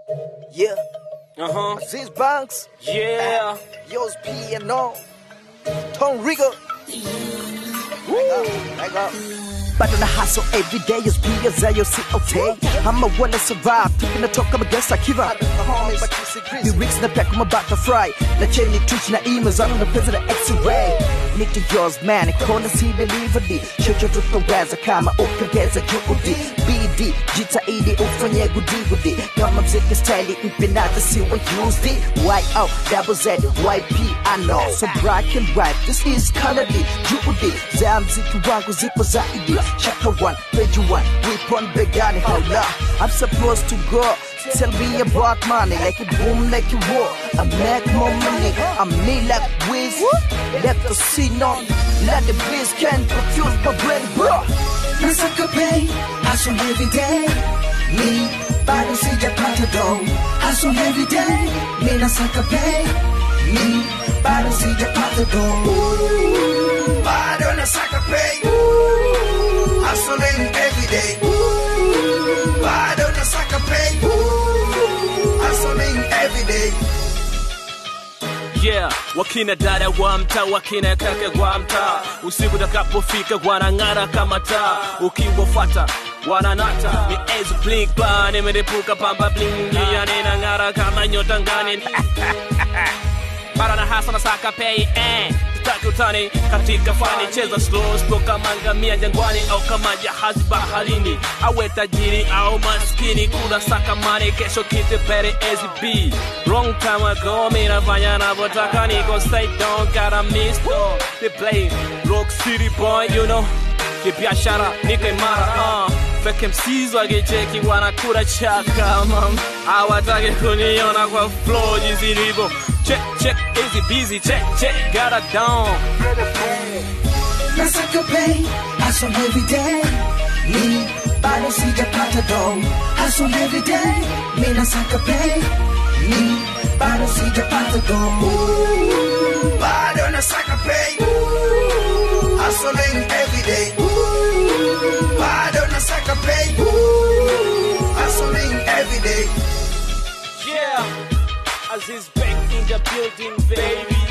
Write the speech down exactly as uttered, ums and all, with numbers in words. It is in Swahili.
Yeah. Uh-huh. Aziz Banks. Yeah. Yours P and O. Tone Riga. Let go. But on the hustle every day is be as I see okay. I'm a wanna survive. Taking the talk, I'm a guess I give up. The rigs na pack, I'm about to fry. Na cheni twitch na emails, I'm the president X-ray. Need to yours man, I can't see the delivery. Shut your truth awaza kama ukageza juhudi. B D, jita idi ufanye gudi gudi. Kama mziki style mpinata si wa use it. Y O, double Z, Y P, I know. So black and white, this is Kennedy. Juhudi, za mziki wangu zipo zaidi. Chapter one, page one, whip on begani, hold up. I'm supposed to go. Tell me about money, like it boom, like it war. I make more money, I'm me like Wiz. Left the scene on, let the biz can confuse my brain, bro. Nasaka pay, hustle every day. Me, bado sijapata dough. Hustle every day. Me nasaka pay. Me, bado sijapata dough. Bado nasaka pay. Hustling every day. Bado nasaka pay. Hustling every day. Yeah, wakina dada wa mtaa, wakina kaka wa mtaa, usiku utakapofika wanang'ara kama taa, ukiwafuata wananata mi ezu blink plan, nimerepuka pamba bling, ya ninang'ara kama nyota ngani. Para na hasa na saka pay, eh tutaki utani katika fani, cheza slow slow kama ngamia jangwani au kama jahazi baharini, awe tajiri au maskini, kuna saka money, kesho kite pere easy B. Wrong time ago, mina fanya na botaka, niko stay down, gotta miss though. They play Rock City boy, you know, kibiashara niko imara, uh fake M Cs wakicheki wanakura chaka, mam hawataki kuniona kwa flow jinsi nilivyo. Check, check, easy busy, check, check, got it down. Nasaka pay, hustle every day. Me, bado sijapata dough. Hustle every day. Me nasaka pay. Me, bado sijapata dough. Bado nasaka pay. Hustling every day. Bado nasaka pay. Hustling every day. Yeah, Aziz back in the building, baby.